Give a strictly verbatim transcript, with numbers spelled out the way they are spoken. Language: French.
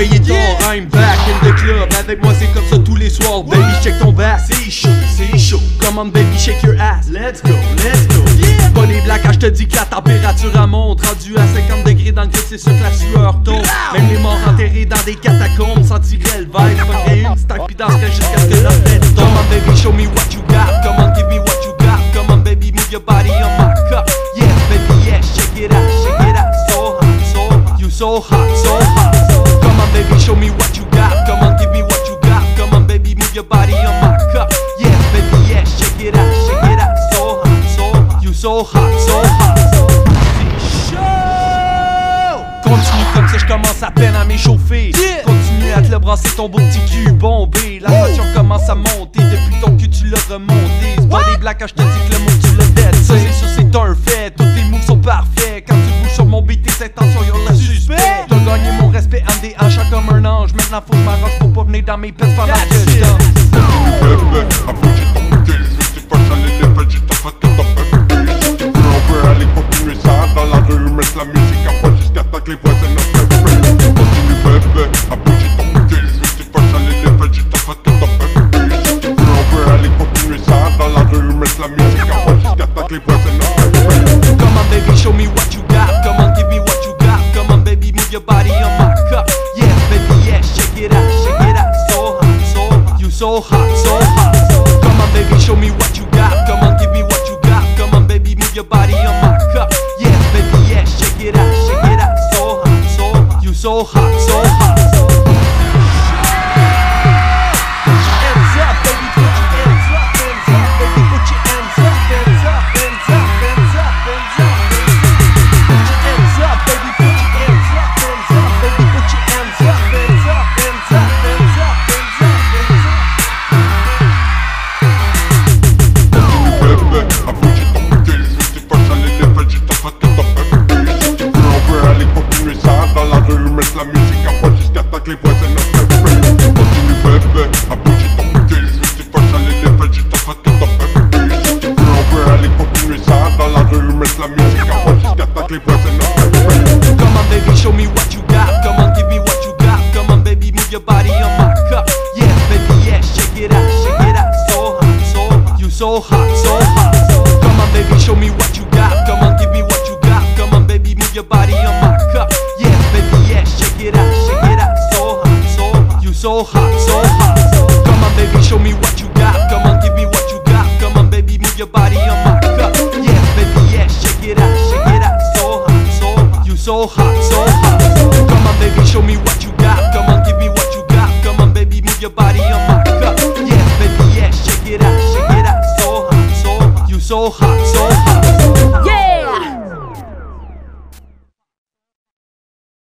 surveiller ton rhyme. Back in the club, avec moi c'est comme ça tous les soirs. Baby shake ton back, c'est chaud, c'est chaud. Come on baby shake your ass, let's go, let's go. Yeah. Pas les blagues quand je te dis que la température elle monte. Rendu à cinquante degrés dans le grid, c'est sûr que la sueur tombe. Même les morts enterrés dans des catacombes sentiraient le vibe. Pognerais une stack pis danserais jusqu'à ce que la tête tombe. Come on baby show me what you got, come on give me what you got. Come on baby move your body on my cup. Yes baby yes, shake it out, shake it out. So hot, so hot, you so hot, so hot. Come on baby show me what you got, come on give me what you got. Come on baby move your body on my cup. Yes baby yes, shake it out, shake it out. So hot, so hot, you so hot, so hot. C'est chaud. Continue comme ça, je commence à peine à m'échauffer. Yeah. Continue à te le brasser ton beau petit cul bombé. La passion commence à monter depuis ton cul tu l'as remonté. C'est pas des blagues quand je te dis que le mot tu l'as dead. Ça c'est sûr c'est un fait, tous tes moves sont parfaits. Quand tu bouges sur mon beat tes intentions y'ont la suspect. T'as gagné mon respect en déhanchant comme un ange. Maintenant faut que je m'arrange pour pas venir dans mes pets pendant que je danse. On peut aller continuer ça dans la rue, mettre la musique à fond jusqu'à temps que les voisins ne se réveillent. Continue bébé, à bouger ton cul, je sais pas chaler les fêtes, j'ai ta faute que t'as fait. On peut aller continuer ça dans la rue, mettre la musique à fond jusqu'à temps que les voisins ne se réveillent. Come on baby, show me what you got, come on give me what you got. Come on baby, move your body on my cup. Yes baby, yes, shake it out, shake it out. So hot, so hot, you so hot, so hot. Come on baby, show me what you got, come on give me what you got. Come on baby, move your body on my cup. Yes baby, yes, shake it out, shake it out. So hot, so hot, you so hot, so hot. Hands up, baby, put your hands up, hands up, baby, put your hands up, hands up, hands up, hands up, hands up. Put your hands up, baby, put your hands up, hands up, baby, put your hands up, hands up, hands up, hands up, hands up, hands up. Continue bébé, à bouger ton cul, je sais pas chaler les fêtes, j'ai ta faute que t'as fait. On peut aller continuer ça dans la rue, mettre la musique à fond jusqu'à temps que les voisins ne se réveillent. Continue bébé, à bouger ton cul, je sais pas chaler les fêtes, j'ai ta faute que t'as fait. On peut aller continuer ça dans la rue, mettre la musique à fond jusqu'à temps que les voisins ne se réveillent. Come on baby, show me what you got, come on give me what you got. Come on baby, move your body on my cup. Yes baby, yes, shake it out, shake it out. So hot, so hot, you so hot, so hot. Come on baby, show me what you got, come on give me what you got. Come on baby, move your body on my cup. Yes baby, yes, shake it out, shake it out. So hot, so hot, you so hot, so hot. Come on baby, show me what you got, come on give me what you got. Come on baby, move your body on my cup. Yes baby, yes, shake it out, shake it out. So hot, so hot, you so hot, so hot.